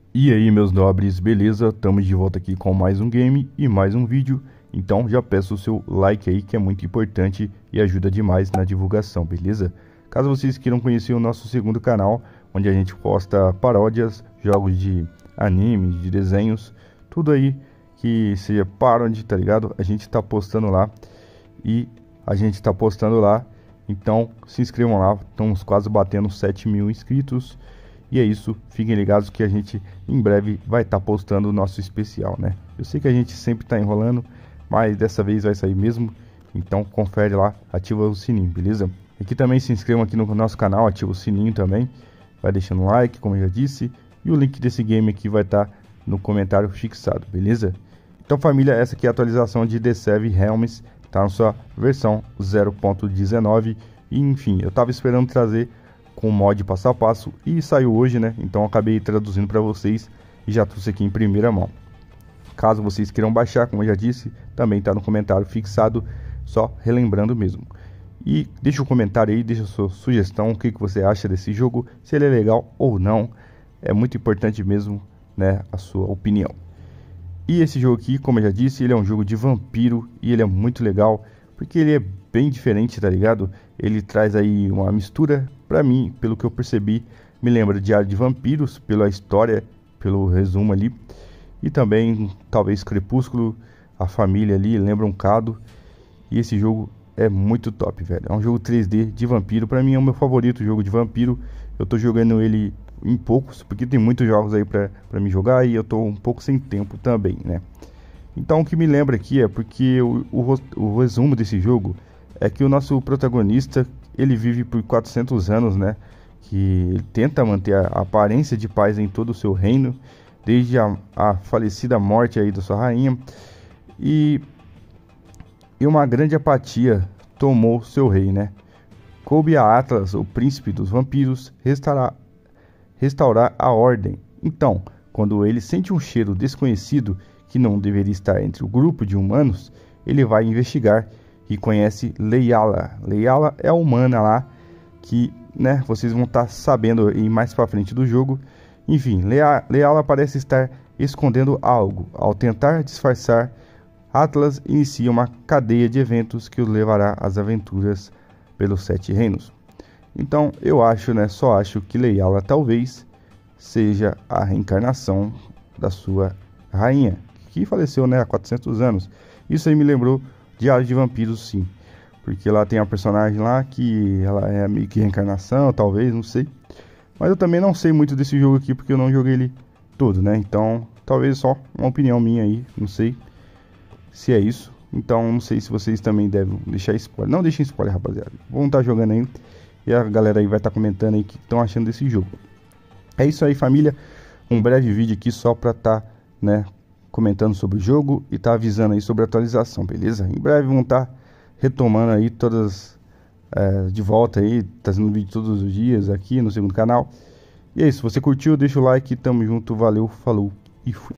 E aí, meus nobres, beleza? Estamos de volta aqui com mais um game e mais um vídeo. Então já peço o seu like aí, que é muito importante e ajuda demais na divulgação, beleza? Caso vocês queiram conhecer o nosso segundo canal, onde a gente posta paródias, jogos de anime, de desenhos, tudo aí que seja paródia, tá ligado? A gente tá postando lá Então se inscrevam lá, estamos quase batendo 7.000 inscritos. E é isso, fiquem ligados que a gente em breve vai estar postando o nosso especial, né? Eu sei que a gente sempre está enrolando, mas dessa vez vai sair mesmo. Então confere lá, ativa o sininho, beleza? Aqui também se inscrevam aqui no nosso canal, ativa o sininho também. Vai deixando um like, como eu já disse. E o link desse game aqui vai estar no comentário fixado, beleza? Então família, essa aqui é a atualização de The Seven Realms. Tá na sua versão 0.19. E enfim, eu tava esperando trazer com o mod passo a passo e saiu hoje, né? Então eu acabei traduzindo para vocês e já trouxe aqui em primeira mão. Caso vocês queiram baixar, como eu já disse, também está no comentário fixado, só relembrando mesmo. E deixa um comentário aí, deixa a sua sugestão, o que você acha desse jogo, se ele é legal ou não. É muito importante mesmo, né, a sua opinião. E esse jogo aqui, como eu já disse, ele é um jogo de vampiro e ele é muito legal, porque ele é bem diferente, tá ligado? Ele traz aí uma mistura, pra mim, pelo que eu percebi, me lembra de Diário de Vampiros, pela história, pelo resumo ali. E também, talvez, Crepúsculo, a família ali, lembra um bocado. E esse jogo é muito top, velho. É um jogo 3D de vampiro, pra mim é o meu favorito jogo de vampiro. Eu tô jogando ele em poucos, porque tem muitos jogos aí pra me jogar e eu tô um pouco sem tempo também, né? Então o que me lembra aqui é porque o resumo desse jogo é que o nosso protagonista, ele vive por 400 anos, né? Que ele tenta manter a aparência de paz em todo o seu reino, desde a falecida morte aí da sua rainha. E uma grande apatia tomou seu rei, né? Coube a Atlas, o príncipe dos vampiros, restaurar a ordem. Então, quando ele sente um cheiro desconhecido que não deveria estar entre o grupo de humanos, ele vai investigar e conhece Leiala. Leiala é a humana lá que, né, vocês vão estar sabendo aí mais pra frente do jogo. Enfim, Leiala parece estar escondendo algo. Ao tentar disfarçar, Atlas inicia uma cadeia de eventos que o levará às aventuras pelos 7 reinos. Então, eu acho, né, só acho que Leiala talvez seja a reencarnação da sua rainha, que faleceu, né, há 400 anos. Isso aí me lembrou Diário de Vampiros, sim. Porque lá tem uma personagem lá que ela é meio que reencarnação, talvez, não sei. Mas eu também não sei muito desse jogo aqui, porque eu não joguei ele todo, né? Então, talvez só uma opinião minha aí, não sei se é isso. Então, não sei se vocês também devem deixar spoiler. Não deixem spoiler, rapaziada. Vão estar jogando aí e a galera aí vai estar comentando aí o que estão achando desse jogo. É isso aí, família. Um breve vídeo aqui só pra estar, né, comentando sobre o jogo e tá avisando aí sobre a atualização, beleza? Em breve vão estar retomando aí todas de volta aí, trazendo vídeo todos os dias aqui no segundo canal. E é isso, se você curtiu, deixa o like, tamo junto, valeu, falou e fui.